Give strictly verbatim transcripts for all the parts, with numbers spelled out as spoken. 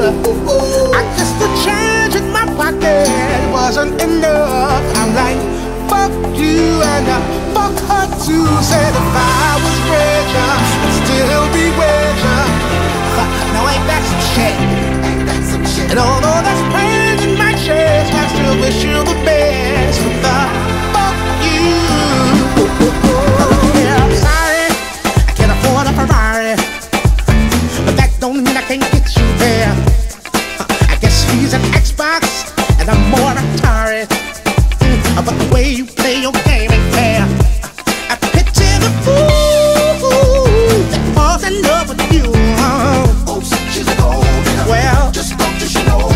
I guess the change in my pocket wasn't enough. I'm like, fuck you and uh, fuck her too. Said if I was richer, I'd still be richer. Now ain't that some shit? And although there's pain in my chest, I still wish you the best. But the fuck you. Yeah, I'm sorry, I can't afford a Ferrari, but that don't mean I can't get you there. I guess he's an Xbox and I'm more Atari. Mm, but the way you play your game ain't fair. I picture the fool that falls in love with you. Oh, she's a gold digger. Well, just don't you know.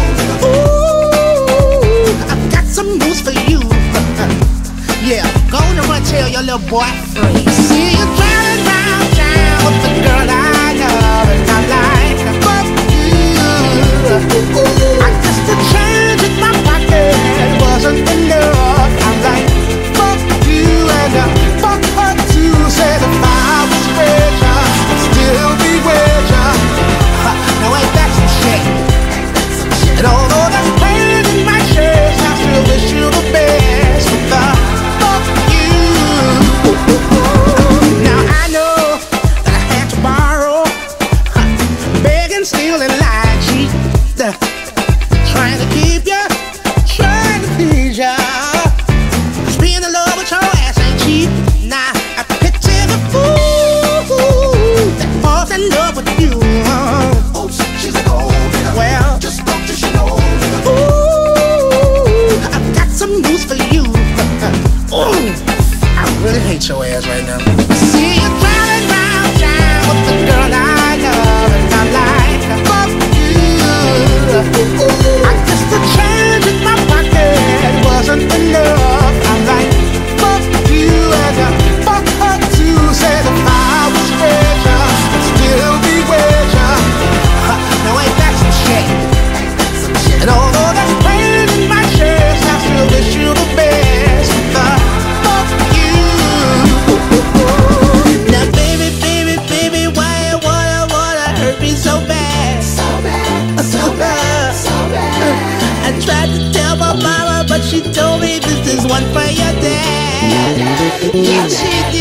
Ooh, I've got some news for you. Yeah, go on and run tell your little boy free. See you driving round town with the girl I love, and I'm like, fuck you. I guess the change in my pocket wasn't enough. I'm like, fuck you and uh, fuck her too. Said if I was richer, I'd still be richer. Uh, now ain't that some shit? And although there's pain in my chest, I still wish you the best. But the fuck you. Now I know that I had to borrow, beg and steal and lie, cheat, trying to keep ya, trying to please ya. 'Cause being in love with your ass ain't cheap. Nah, I picture the fool that falls in love with you. Oh, she's a gold digger. Well, just don't you know. ooh, I've got some news for you. Ooh, I really hate your ass right now. See you driving round town with the girl I love, and I'm like, fuck you. I guess the change in my pocket wasn't enough. I'm like, fuck you and uh, fuck her too. Said if I was richer, I'd still be richer. Uh, now ain't that some shit? And although there's pain in my chest, I still wish you the best. The fuck you. Now baby, baby, baby, why you wanna, wanna hurt me so bad? So bad, So bad, so bad. I tried to tell my mama, but she told me this is one for your dad. Yeah, she did.